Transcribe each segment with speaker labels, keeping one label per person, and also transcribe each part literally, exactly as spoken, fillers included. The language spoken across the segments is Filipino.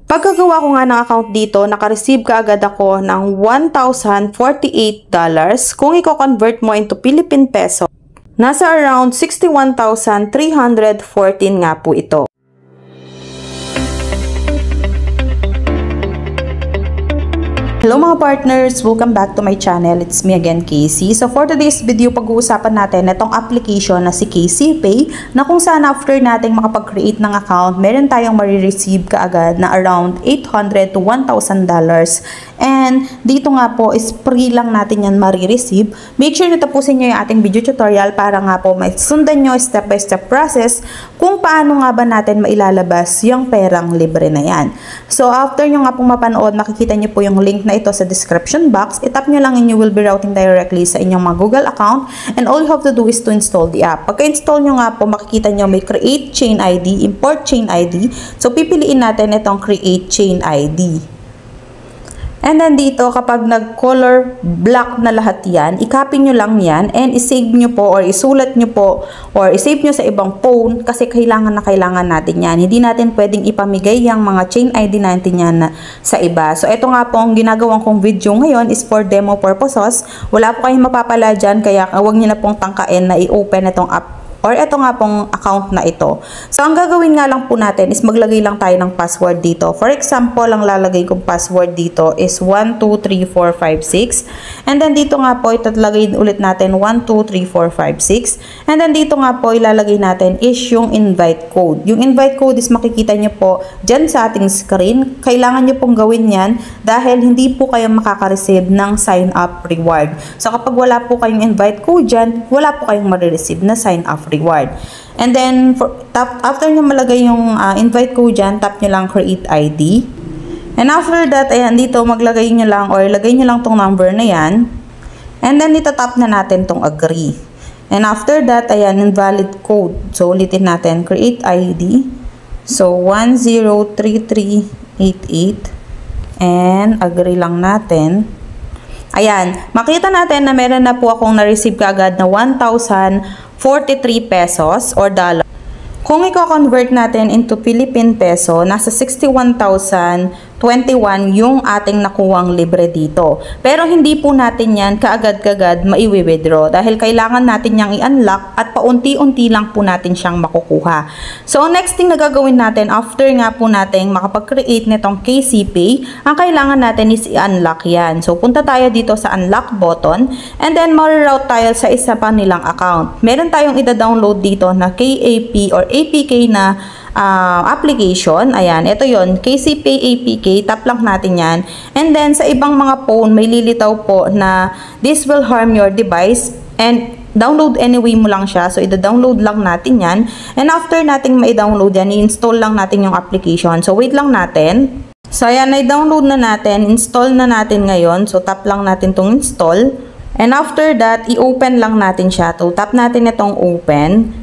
Speaker 1: Pagkagawa ko nga ng account dito, naka-receive ka agad ako ng one thousand forty-eight dollars. Kung i-convert mo into Philippine peso, nasa around sixty-one thousand three hundred fourteen nga po ito. Hello mga partners! Welcome back to my channel. It's me again, Casey. So for today's video, pag-uusapan natin itong application na si KCPay na kung saan after nating makapag-create ng account, meron tayong marireceive kaagad na around eight hundred to one thousand dollars. And dito nga po is free lang natin yan marireceive. Make sure na tapusin nyo yung ating video tutorial para nga po may sundan nyo step by step process kung paano nga ba natin mailalabas yung perang libre na yan. So after nyo nga pong mapanood, makikita nyo po yung link na ito sa description box. I-tap nyo lang and you will be routing directly sa inyong mga Google account, and all you have to do is to install the app. Pagka-install nyo nga po, makikita nyo may create chain I D, import chain I D. So pipiliin natin itong create chain I D. And then dito, kapag nag-color black na lahat yan, i-copy nyo lang yan and isave nyo po or isulat nyo po or isave nyo sa ibang phone kasi kailangan na kailangan natin yan. Hindi natin pwedeng ipamigay yung mga chain I D natin yan na, sa iba. So ito nga po ang ginagawang kong video ngayon is for demo purposes. Wala po kayong mapapala dyan, kaya huwag nyo na pong tangkain na i-open itong app or ito nga pong account na ito. So, ang gagawin nga lang po natin is maglagay lang tayo ng password dito. For example, ang lalagay kong password dito is one two three four five six. And then dito nga po, itatagay ulit natin one two three four five six. And then dito nga po, ilalagay natin is yung invite code. Yung invite code is makikita nyo po dyan sa ating screen. Kailangan nyo pong gawin yan dahil hindi po kayo makaka-receive ng sign up reward. So, kapag wala po kayong invite code dyan, wala po kayong marireceive na sign up reward. reward. And then, for, tap, after nyo malagay yung uh, invite code dyan, tap nyo lang create I D. And after that, ayan, dito maglagay nyo lang or lagay nyo lang tong number na yan. And then, dito tap na natin tong agree. And after that, ayan, invalid code. So, ulitin natin, create I D. So, one zero three three eight eight. And agree lang natin. Ayan, makita natin na meron na po akong na-receive kaagad na one thousand forty-three pesos or dollar. Kung i-convert natin into Philippine peso, nasa sixty-one thousand twenty-one yung ating nakuwang libre dito. Pero hindi po natin yan kaagad-kagad maiwi-withdraw dahil kailangan natin yang i-unlock at paunti-unti lang po natin siyang makukuha. So, next thing na gagawin natin after nga po natin makapag-create nitong KCPay, ang kailangan natin is i-unlock yan. So, punta tayo dito sa unlock button and then mariroute tayo sa isa pa nilang account. Meron tayong ida-download dito na K A P or A P K na Uh, application. Ayan, ito yon, KCPay A P K, tap lang natin yan. And then, sa ibang mga phone, may lilitaw po na this will harm your device and download anyway mo lang siya. So, ida-download lang natin yan. And after nating ma-download yan, i-install lang natin yung application. So, wait lang natin. So, ayan, na-download na natin. Install na natin ngayon. So, tap lang natin tong install. And after that, i-open lang natin siya. So, tap natin itong open.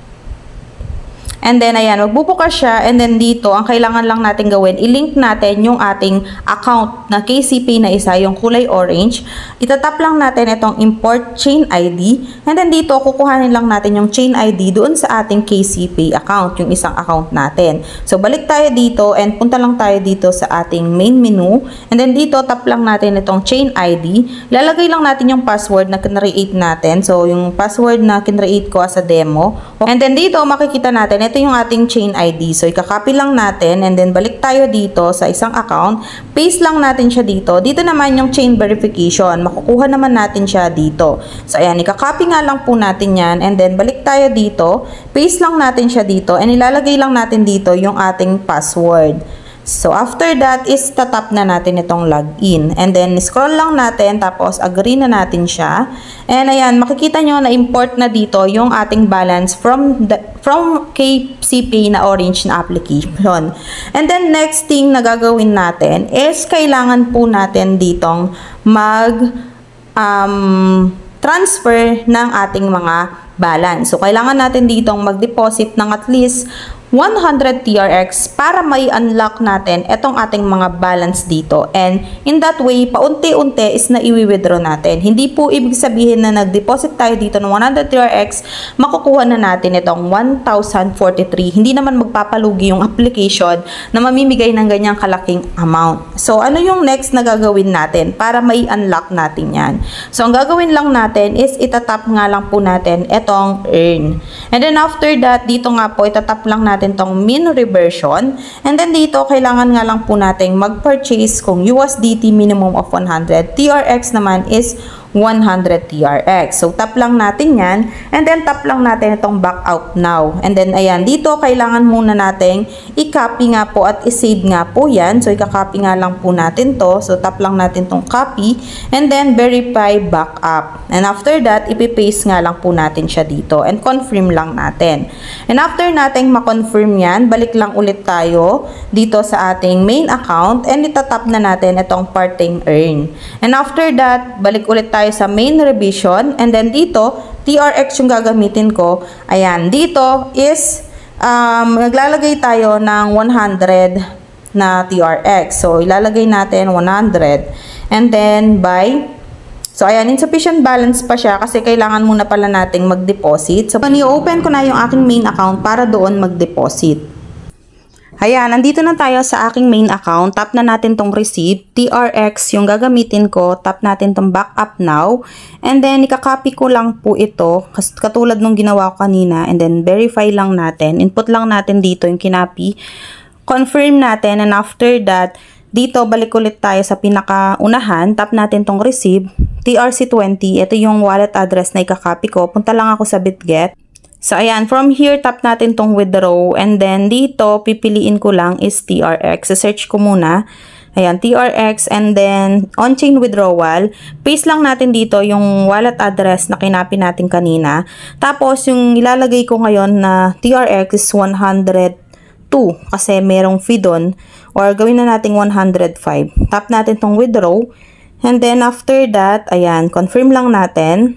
Speaker 1: And then, ayan, magbubukas siya. And then, dito, ang kailangan lang natin gawin, i-link natin yung ating account na KCPay na isa, yung kulay orange. Itatap lang natin itong import chain I D. And then, dito, kukuhanin lang natin yung chain I D doon sa ating KCPay account, yung isang account natin. So, balik tayo dito and punta lang tayo dito sa ating main menu. And then, dito, tap lang natin itong chain I D. Lalagay lang natin yung password na kinreate natin. So, yung password na kinreate ko as a demo. And then, dito, makikita natin, ito yung ating chain I D. So, ikakopy lang natin and then balik tayo dito sa isang account. Paste lang natin siya dito. Dito naman yung chain verification. Makukuha naman natin siya dito. So, ayan, ikakopy nga lang po natin yan and then balik tayo dito. Paste lang natin siya dito and ilalagay lang natin dito yung ating password. So, after that is tatap na natin itong login. And then, scroll lang natin tapos agree na natin siya. And ayan, makikita nyo na import na dito yung ating balance from the, from KCPay na orange na application. And then, next thing na gagawin natin is kailangan po natin ditong mag um, transfer ng ating mga balance. So, kailangan natin ditong mag-deposit ng at least one hundred T R X para may unlock natin itong ating mga balance dito. And in that way, paunti-unti is na i-withdraw natin. Hindi po ibig sabihin na nag-deposit tayo dito ng one hundred T R X, makukuha na natin itong one thousand forty-three. Hindi naman magpapalugi yung application na mamimigay ng ganyang kalaking amount. So, ano yung next na gagawin natin para may unlock natin yan? So, ang gagawin lang natin is itatap nga lang po natin itong earn. And then after that, dito nga po, itatap lang natin tong min reversion. And then dito, kailangan nga lang po natin mag-purchase kung U S D T minimum of one hundred. T R X naman is one hundred T R X. So, tap lang natin yan. And then, tap lang natin itong back out now. And then, ayan, dito, kailangan muna natin i-copy nga po at i-save nga po yan. So, i-copy nga lang po natin to. So, tap lang natin tong copy. And then, verify backup. And after that, ipipaste nga lang po natin siya dito. And confirm lang natin. And after natin ma-confirm yan, balik lang ulit tayo dito sa ating main account. And itatap na natin itong parting earn. And after that, balik ulit tayo sa main revision, and then dito T R X yung gagamitin ko. Ayan, dito is um, naglalagay tayo ng one hundred na T R X. So, ilalagay natin one hundred, and then by, so ayan, insufficient balance pa siya kasi kailangan muna pala nating mag-deposit. So, ni-open ko na yung aking main account para doon mag-deposit. Ayan, nandito na tayo sa aking main account. Tap na natin tong receive. T R X yung gagamitin ko. Tap natin tong backup now. And then, ikakopy ko lang po ito. Katulad nung ginawa ko kanina. And then, verify lang natin. Input lang natin dito yung kinapi. Confirm natin. And after that, dito, balik ulit tayo sa pinakaunahan. Tap natin tong receive. T R C twenty. Ito yung wallet address na ikakopy ko. Punta lang ako sa BitGet. So, ayan, from here, tap natin tong withdraw. And then, dito, pipiliin ko lang is T R X. So, search ko muna. Ayan, T R X. And then, on-chain withdrawal. Paste lang natin dito yung wallet address na kinapi natin kanina. Tapos, yung ilalagay ko ngayon na T R X is one hundred two. Kasi merong fee doon. Or, gawin na natin one hundred five. Tap natin tong withdraw. And then, after that, ayan, confirm lang natin.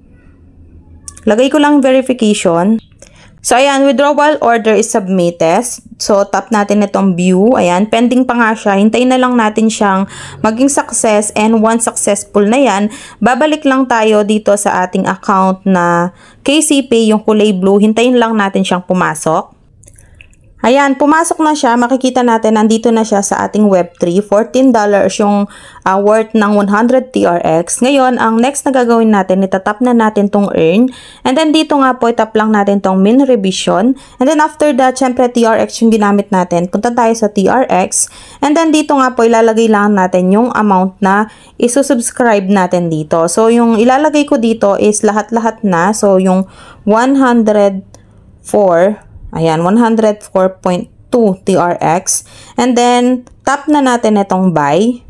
Speaker 1: Lagay ko lang verification. So, ayan, withdrawal order is submitted. So, tap natin itong view. Ayan, pending pa nga siya. Hintayin na lang natin siyang maging success. And once successful na yan, babalik lang tayo dito sa ating account na K C Pay, yung kulay blue. Hintayin lang natin siyang pumasok. Ayan, pumasok na siya. Makikita natin, nandito na siya sa ating web three. fourteen dollars yung uh, worth ng one hundred T R X. Ngayon, ang next na gagawin natin, itatap na natin tong earn. And then dito nga po, itap lang natin tong min revision. And then after that, syempre T R X yung ginamit natin. Punta tayo sa T R X. And then dito nga po, ilalagay lang natin yung amount na isusubscribe natin dito. So, yung ilalagay ko dito is lahat-lahat na. So, yung one hundred four. Ayan, one hundred four point two T R X. And then, tap na natin itong buy.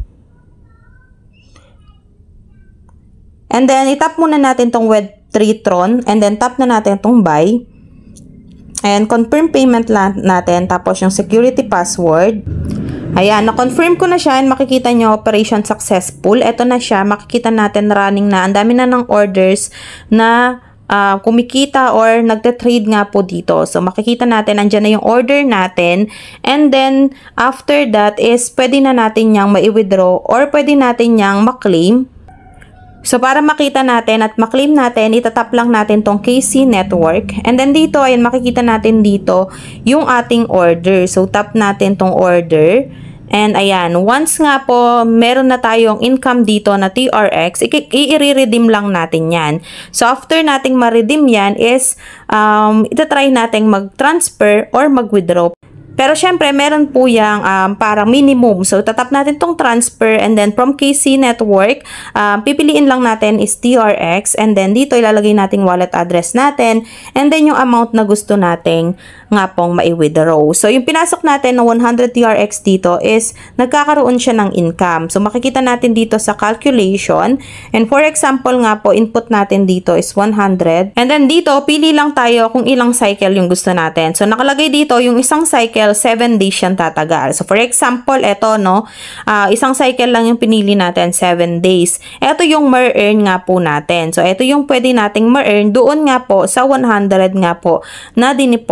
Speaker 1: And then, itap muna natin itong web three Tron. And then, tap na natin itong buy. And confirm payment natin. Tapos, yung security password. Ayan, na-confirm ko na siya and makikita nyo, operation successful. Ito na siya, makikita natin running na. Ang dami na ng orders na Uh, kumikita or nagte-trade nga po dito. So, makikita natin, andyan na yung order natin. And then, after that is, pwede na natin niyang ma-withdraw or pwede natin niyang ma-claim. So, para makita natin at ma-claim natin, itatap lang natin tong K C Network. And then, dito, ayun, makikita natin dito yung ating order. So, tap natin tong order. And ayan, once nga po meron na tayong income dito na T R X, i-redeem lang natin yan. So after nating ma-redeem yan is, um, itatry nating mag-transfer or mag-withdraw. Pero syempre, meron po yung um, parang minimum. So, tatap natin tong transfer and then from K C Network, um, pipiliin lang natin is T R X and then dito ilalagay nating wallet address natin and then yung amount na gusto nating nga pong mai-withdraw. So, yung pinasok natin na one hundred T R X dito is nagkakaroon siya ng income. So, makikita natin dito sa calculation and for example nga po, input natin dito is one hundred and then dito, pili lang tayo kung ilang cycle yung gusto natin. So, nakalagay dito yung isang cycle seven days siyang tatagal. So, for example, eto, no, uh, isang cycle lang yung pinili natin, seven days. Ito yung ma-earn nga po natin. So, ito yung pwede nating ma-earn doon nga po sa one hundred nga po na dineposit natin.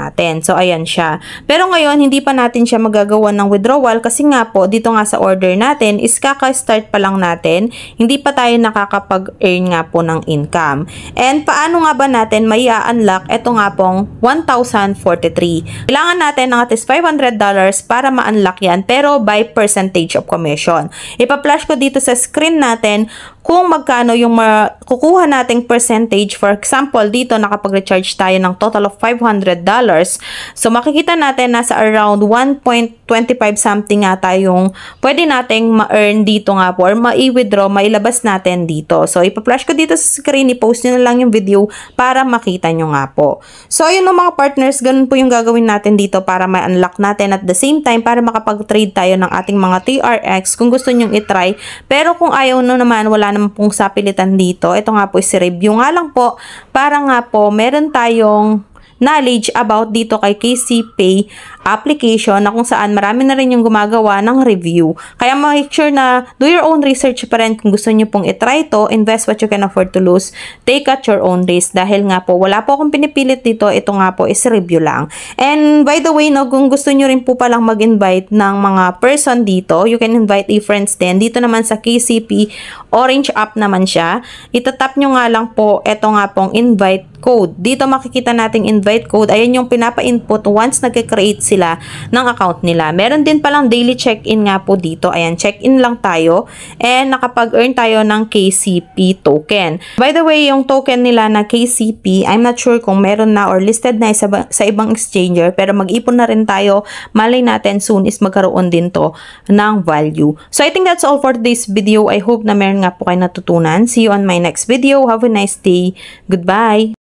Speaker 1: natin. So, ayan siya. Pero ngayon, hindi pa natin siya magagawa ng withdrawal kasi nga po, dito nga sa order natin is kaka-start pa lang natin. Hindi pa tayo nakakapag-earn nga po ng income. And paano nga ba natin may unlock ito nga pong one thousand forty-three? Kailangan natin ng at least five hundred dollars para ma-unlock yan, pero by percentage of commission. Ipa-flash ko dito sa screen natin kung magkano yung makukuha nating percentage. For example, dito nakapag-recharge tayo ng total of five hundred dollars. So, makikita natin nasa around one point two five something nga tayong pwede nating ma-earn dito nga po or ma-i-withdraw, mailabas natin dito. So, ipa-flash ko dito sa screen, i-post nyo na lang yung video para makita nyo nga po. So, ayun no mga partners, ganun po yung gagawin natin dito para ma-unlock natin at the same time para makapag-trade tayo ng ating mga T R X kung gusto nyong itry. Pero kung ayaw no naman, wala naman pong sapilitan dito. Ito nga po is review nga lang po para nga po meron tayong knowledge about dito kay K C Pay application na kung saan marami na rin yung gumagawa ng review. Kaya make sure na do your own research pa rin kung gusto nyo pong itry to, invest what you can afford to lose, take at your own risk. Dahil nga po, wala po akong pinipilit dito, ito nga po is review lang. And by the way, no, kung gusto nyo rin po palang mag-invite ng mga person dito, you can invite a friends din. Dito naman sa K C P, orange app naman siya. Itatap nyo nga lang po, ito nga pong invite code. Dito makikita nating invite code. Ayan yung pinapa-input once nag-create sila ng account nila. Meron din palang daily check-in nga po dito. Ayan, check-in lang tayo. And nakapag-earn tayo ng K C P token. By the way, yung token nila na K C P, I'm not sure kung meron na or listed na sa, sa ibang exchanger. Pero mag-ipon na rin tayo. Malay natin soon is magkaroon din to ng value. So I think that's all for this video. I hope na meron nga po kayo natutunan. See you on my next video. Have a nice day. Goodbye!